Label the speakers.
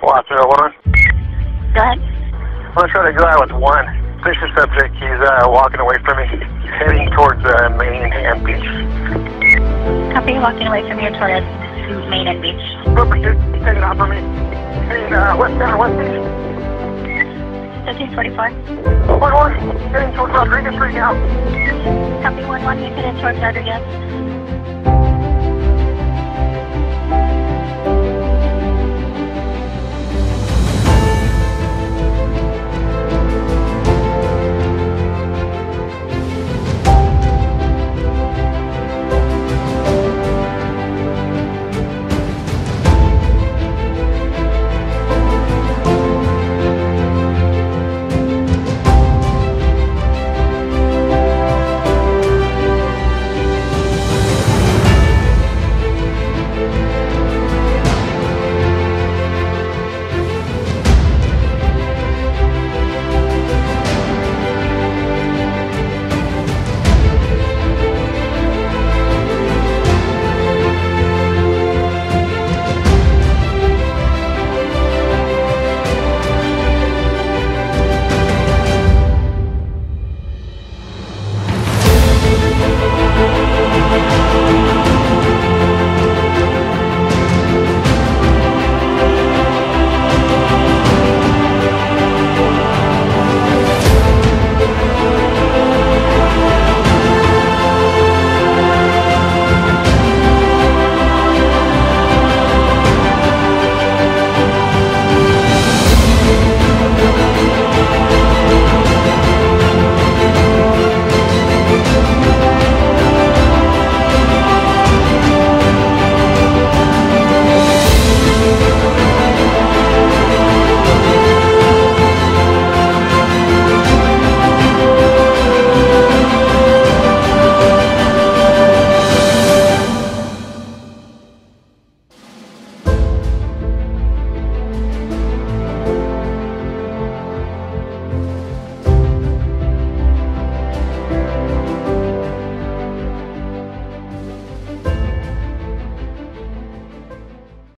Speaker 1: Watch it, hold on.
Speaker 2: Go ahead.
Speaker 1: I'm going to try to go out with one. Suspicious subject, he's walking away from me. He's heading towards Main and Beach.
Speaker 2: Copy, walking away from you towards Main and Beach.
Speaker 1: He's taking off from me. Heading westbound, West Beach.
Speaker 2: 1344.
Speaker 1: 1-1, heading towards Rodriguez Street now.
Speaker 2: Copy 1-1, he's headed towards Rodriguez.